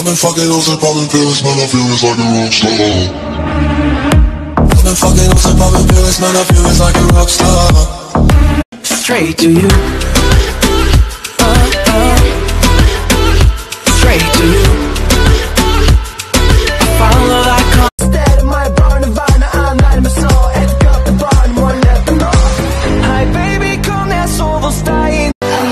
I've been fucking hoes and popping pills, man, I feel it's like a rock star. I've been fucking hoes and popping pills, man, I feel it's like a rock star. Straight to you. Straight to you. I follow that car. Instead of my bar Nirvana, I'm not in my soul. Edge up the bar and one left the law. Hi baby, kom när jag sover hos dig.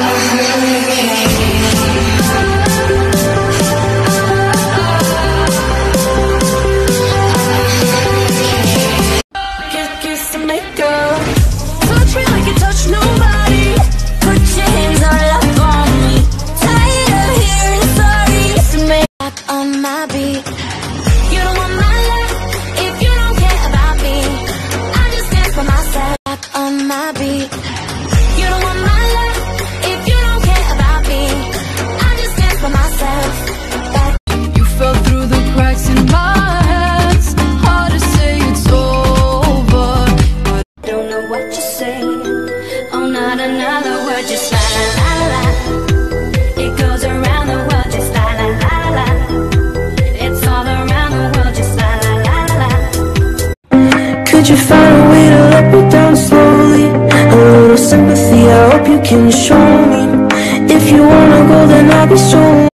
Kiss and make up. Touch me like you touch nobody. Put your hands all up on me. Tired of hearing sorry. So make up on my beat. You don't want my love if you don't care about me. I just dance for myself. Up on my beat. You don't want my love if you don't care about me. I just dance for myself. You fell through the cracks in my hands. Hard to say it's over. Don't know what you're saying. Oh, not another word, just la la la la. It goes around the world, just la la la la. It's all around the world, just la la la la. Could you find a way to let me down slowly? A little sympathy, I hope you can show me. If you wanna go, then I'll be so